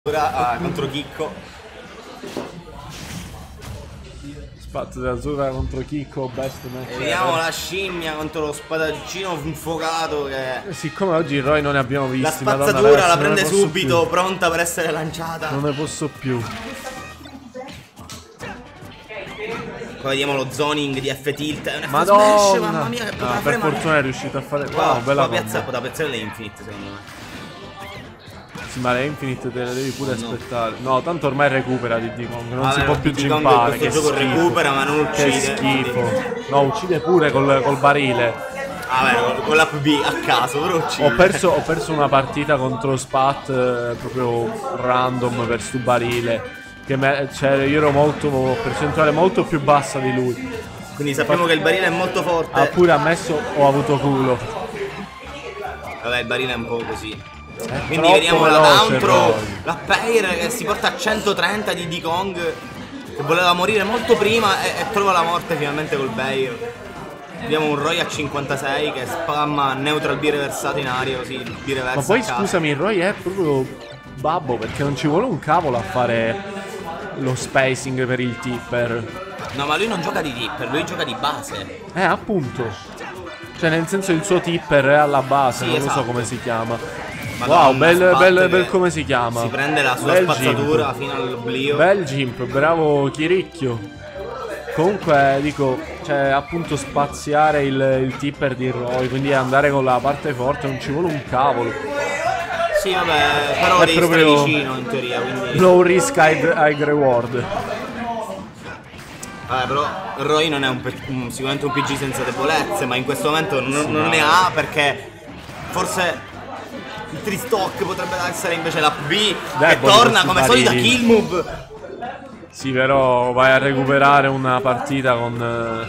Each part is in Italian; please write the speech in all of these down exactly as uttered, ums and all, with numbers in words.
Ah, contro Chicco. Spazio dell'azzurra contro Chicco, best match. E vediamo la scimmia contro lo spadaccino infuocato che... Eh, siccome oggi il Roy non ne abbiamo visti, la spazzatura Madonna, ragazzi, la prende subito, più. pronta per essere lanciata. Non ne posso più. Poi vediamo lo zoning di F-Tilt. È un Madonna. F-Smash, mamma mia, che ah, per fortuna è riuscito a fare... Wow, wow, bella piazza, da piazzare le Infinite secondo me. Sì, ma le Infinite te le devi pure no. aspettare. No, tanto ormai recupera Diddy Kong. Non Vabbè, si può più Diddy Kong gimpare. in questo gioco schifo. recupera ma non uccide. Che schifo. No, uccide pure col, col barile. Vabbè, con l'H B a caso, però uccide. Ho perso, ho perso una partita contro Spat eh, proprio random per stu barile. Che me, cioè, io ero molto, percentuale molto più bassa di lui. Quindi sappiamo che il barile è molto forte. Ha pure ammesso ho avuto culo. Vabbè, il barile è un po' così. È Quindi vediamo la down throw, Roy. la Pair che si porta a centotrenta di Diddy Kong, che voleva morire molto prima e, e trova la morte finalmente col Pair. Vediamo un Roy a cinquantasei che spamma neutral B reversato in aria, così il B reversa. Ma poi scusami, il Roy è proprio babbo perché non ci vuole un cavolo a fare lo spacing per il tipper. No, ma lui non gioca di tipper, lui gioca di base. Eh, appunto. Cioè, nel senso il suo tipper è alla base, Sì, non esatto. lo so come si chiama. Madonna, wow, bel, Spat bel, che bel come si chiama. Si prende la sua bel spazzatura gimp. fino all'oblio. Bel gimp, bravo Chiricchio. Comunque, dico, cioè, appunto spaziare il, il tipper di Roy, quindi andare con la parte forte non ci vuole un cavolo. Sì, vabbè, però È devi proprio stare vicino in teoria, quindi... Low risk, high, high reward. Vabbè, però Roy non è un, un, sicuramente un P G senza debolezze, ma in questo momento non, non ne ha perché forse il Tristock potrebbe essere invece la B che torna come solita kill move. Sì, però vai a recuperare una partita con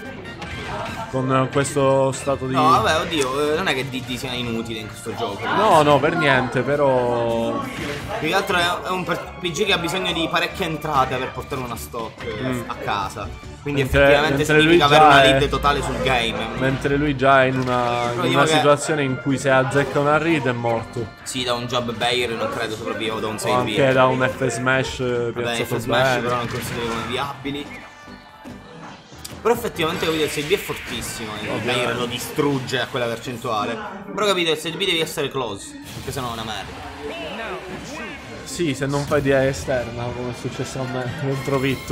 con questo stato di... No, vabbè, oddio, non è che Diddy sia inutile in questo gioco. No, no, per niente, però... Più che altro è un P G che ha bisogno di parecchie entrate per portare una stock mm. a casa. Quindi mentre, effettivamente significa avere una lead è... totale sul game. Mentre lui già è in una, in una situazione in cui se azzecca una read è morto. Sì, da un job Bayer non credo sopravviva, da un save anche via. Da un F Smash Vabbè, F Smash però non considero come viabili. Però effettivamente capito il sei B è fortissimo, il Bayer lo distrugge a quella percentuale. Però capito il sei B devi essere close, perché sennò è una merda. Sì, se non fai di A esterna come è successo a me contro Vitto.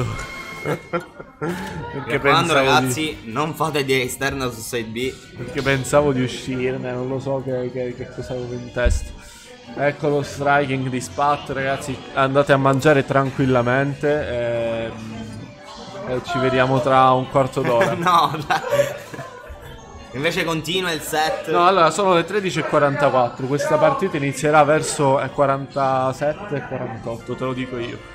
Perché quando ragazzi di... non fate di A esterna su sei B. Perché pensavo di uscirne, non lo so che, che, che cosa avevo in testa. Ecco lo striking di Spat, ragazzi, andate a mangiare tranquillamente e... e ci vediamo tra un quarto d'ora. No, dai. Invece continua il set. No, allora sono le tredici e quarantaquattro. Questa partita inizierà verso quarantasette e quarantotto, te lo dico io.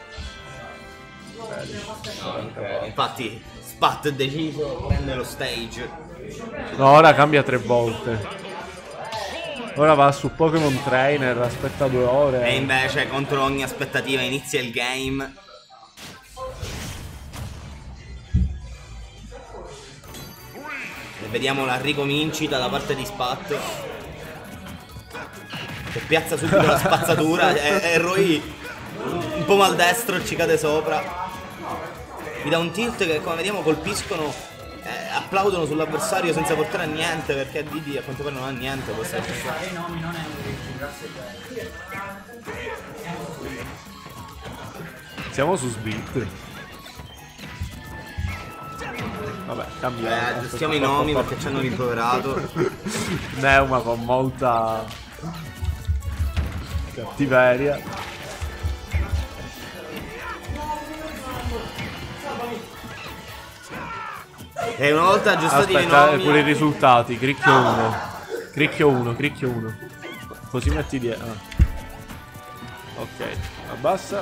Okay. Infatti Spat è deciso, prende lo stage. No, ora cambia tre volte. Ora va su Pokémon Trainer, aspetta due ore. E invece contro ogni aspettativa inizia il game. E vediamo la ricomincita da parte di Spat, che piazza subito la spazzatura e, e Roy un po' maldestro ci cade sopra. Mi dà un tilt che come vediamo colpiscono, eh, applaudono sull'avversario senza portare a niente, perché Diddy a quanto pare non ha niente questa Siamo su Split. Vabbè, cambia. Eh, aggiustiamo i nomi perché ci hanno rimproverato. Neuma con molta cattiveria. E una volta aggiustati Aspetta, i nomi pure i risultati. Cricchio uno. Cricchio uno, cricchio uno. Così metti di... Ah. Ok, abbassa.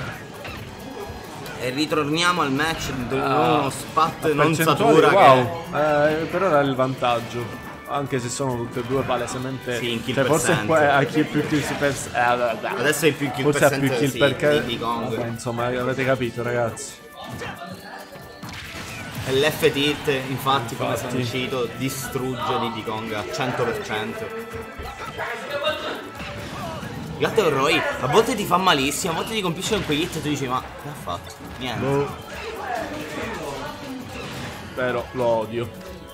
e ritorniamo al match di ah, uno Spat non satura. Wow, che... eh, per ora è il vantaggio. Anche se sono tutte e due palesemente. Sì, in kill cioè, forse qua a chi più kill si pensa. Eh, vabbè, vabbè. Adesso è più kill forse ha più kill sì, perché. Diddy Kong. Vabbè, insomma, avete capito, ragazzi. E l'F-Tilt, infatti, infatti, come sancito, distrugge Diddy Kong al cento per cento. Gatto con Roy a volte ti fa malissimo, a volte ti colpisce con quegli hit e tu dici ma che ha fatto? Niente. Boh. Però lo odio.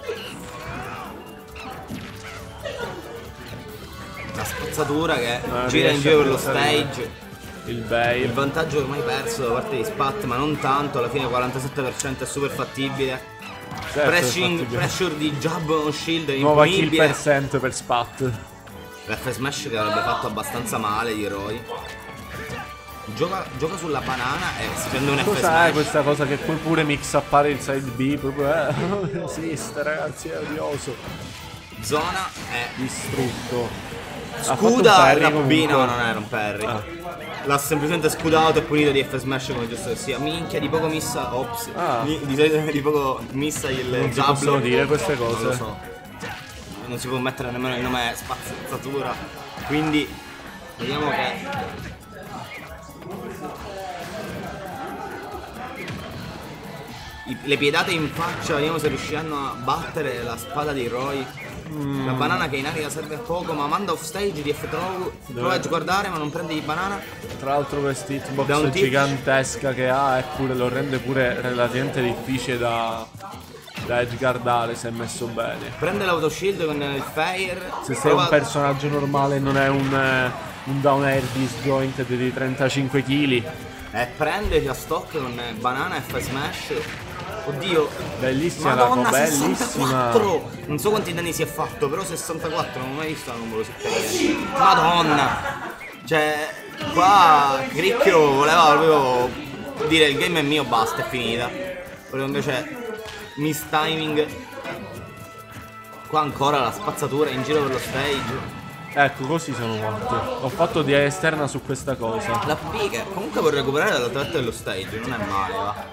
La spazzatura che Non gira in riesce giro a per lo pensare stage. Il Il Bail. vantaggio ormai perso da parte di Spat, ma non tanto, alla fine quarantasette per cento è super fattibile. Certo, Pressing, infatti, pressure di jab on shield nuova kill imponibile. percent per Spat. L'F smash che avrebbe fatto abbastanza male di Roy. Gioca, gioca sulla banana e si prende un F Cos'è smash. questa cosa che poi pure mix appare il side B? Proprio eh, non esiste, ragazzi, è odioso. Zona è Distrutto. Ha fatto un scuda parry la B, no, comunque. non era un parry. Ah. L'ha semplicemente scudato e punito di F smash come giusto che sia. Minchia, di poco missa. Ops. Ah. Mi- di, solito di poco missa il Non si jab. possono dire queste cose. Non lo so. Non si può mettere nemmeno il nome spazzatura. Quindi vediamo che I- le piedate in faccia, vediamo se riusciranno a battere la spada di Roy. Mm. La banana che in aria serve a poco, ma manda off stage di F-throw. Prova a guardare, ma non prende di banana. Tra l'altro questa Da hitbox un tip- gigantesca che ha e pure lo rende pure relativamente difficile da, da edgeguardare se è messo bene. Prende l'autoshield con il fire. Se sei prova- un personaggio normale e non è un, eh, un down air disjointed di trentacinque chili. E prende la stock con banana e F smash. Oddio. Bellissima la Madonna, co- bellissima. sessantaquattro. Non so quanti danni si è fatto, però sessantaquattro non ho mai visto un numero così carino. Madonna. Cioè, qua Cricchio voleva proprio dire il game è mio, basta, è finita. Però invece miss timing. Qua ancora la spazzatura in giro per lo stage. Ecco, così sono morti. Ho fatto di esterna su questa cosa. La B che comunque per recuperare dall'altra parte dello stage non è male, va.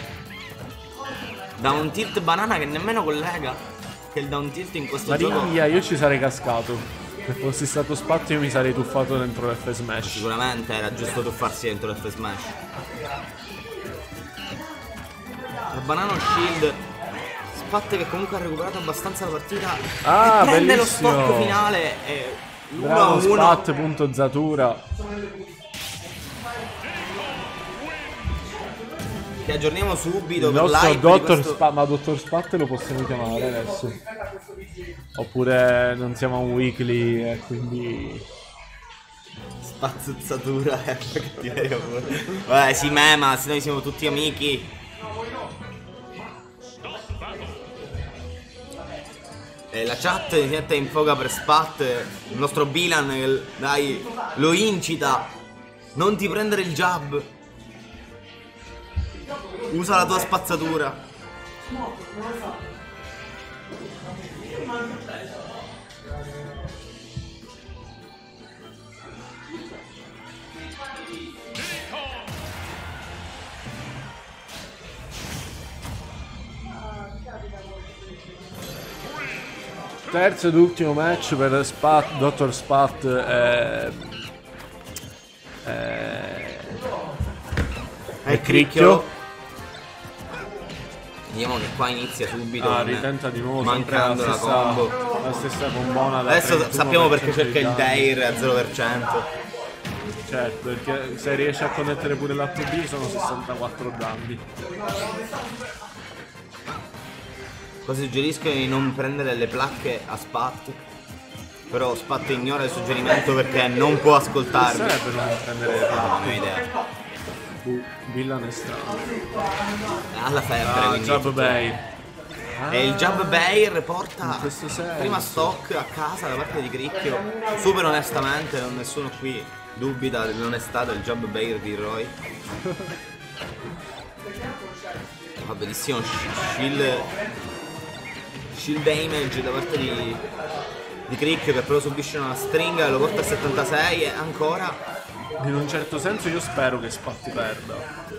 Da un tilt banana che nemmeno collega. Che il down tilt in questo gioco Maria, io ci sarei cascato. Se fossi stato Spat io mi sarei tuffato dentro l'F smash. sicuramente era giusto tuffarsi dentro l'F smash. La banana shield. Spat che comunque ha recuperato abbastanza la partita. Ah, e prende bellissimo. lo stop finale e l'uno a Bravo uno. Spat, punto Zatura. Che aggiorniamo subito Il per nostro live di Dottor questo- Spat, ma Dottor Spat lo possiamo chiamare adesso. Oppure non siamo un weekly e quindi... Spazzuzzatura, eh, cattiveria pure. Vabbè, si mema, se noi siamo tutti amici. E la chat si mette in foga per Spat. Il nostro Bilan che, dai, lo incita. Non ti prendere il jab. Usa la tua spazzatura. Terzo ed ultimo match per Spat, Dottor Spat e... e... E Cricchio. Vediamo che qua inizia subito. Ah, con- ritenta di nuovo sempre la mancando la stessa, combo. la stessa combona da Adesso trentuno sappiamo per perché cento cerca il di danni. Dair a zero per cento. Certo, perché se riesce a connettere pure l'H B sono sessantaquattro danni. Qua suggeriscono di non prendere le placche a Spat. Però Spat ignora il suggerimento perché non può ascoltarli. Sarebbe non prendere le Non ho placche. idea. Uh, Villan è strano. Alla febbre, Ah, quindi Jab tutto- Bay. E il Jab Bair porta questo senso. prima stock a casa da parte di Cricchio. Super onestamente, non nessuno qui dubita dell'onestà del Jab Bair di Roy. Fa bellissimo sh- shield Shield damage da parte di, di Cricchio che però subisce una stringa e lo porta a settantasei e ancora. In un certo senso io spero che Spat perda.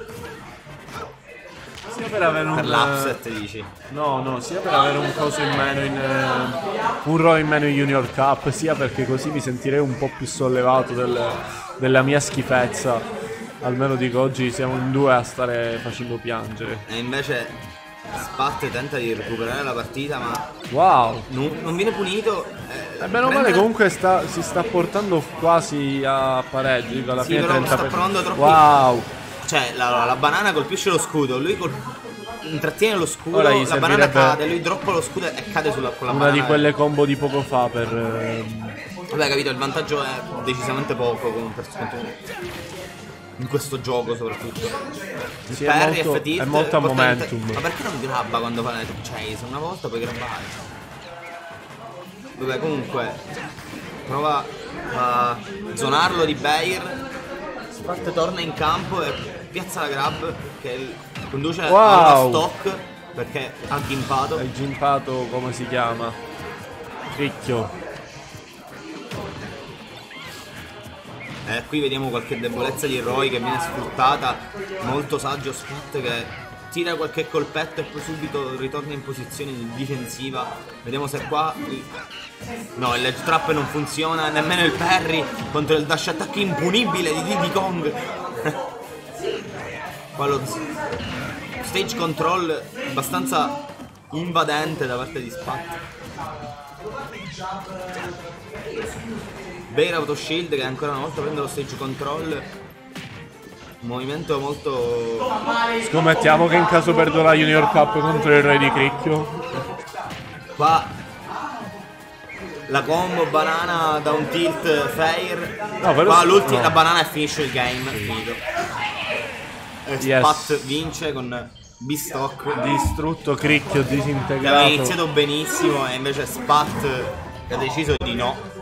Sia per avere un... Per l'upset dici. No, no, sia per avere un coso in meno in... eh, un Raw in meno in Junior Cup, sia perché così mi sentirei un po' più sollevato del- della mia schifezza. Almeno dico oggi siamo in due a stare facendo piangere. E invece Spat tenta di recuperare la partita, ma Wow. non, non viene punito. E bene o male comunque sta, si sta portando quasi a pareggio. Dico, alla Sì, fine però trenta sta per... provando troppi. Wow. Cioè, la, la banana colpisce lo scudo, lui col... intrattiene lo scudo, Ora gli la banana servirebbe cade, lui droppa lo scudo e cade sulla con la una banana. di quelle combo di poco fa per... ehm, Vabbè, capito, il vantaggio è decisamente poco con per in questo gioco soprattutto. Il Sì, è parry molto- F tilt è molto a porta in te- momentum. Ma perché non grabba quando fa la chase? Una volta puoi grabbare. Vabbè, comunque prova a zonarlo di Bair. Spat torna in campo e piazza la grab che conduce Wow. a una stock perché ha gimpato. Hai gimpato, come si chiama? Cricchio. Eh, qui vediamo qualche debolezza di Roy che viene sfruttata. Molto saggio Spat che tira qualche colpetto e poi subito ritorna in posizione difensiva. Vediamo se qua... No, il ledge trap non funziona, nemmeno il parry contro il dash attack impunibile di Diddy Kong. Qua lo stage control abbastanza invadente da parte di Spat. Bair auto shield che ancora una volta prende lo stage control. Un movimento molto... Scommettiamo che in caso perdo la Junior Cup contro il re di Cricchio. Qua la combo banana da un tilt fair. No, però- Qua l'ultima no. la banana e finisce il game. È finito. E Yes. Spat vince con B-Stock. Distrutto, Cricchio Che aveva disintegrato. iniziato benissimo e invece Spat che ha deciso di no.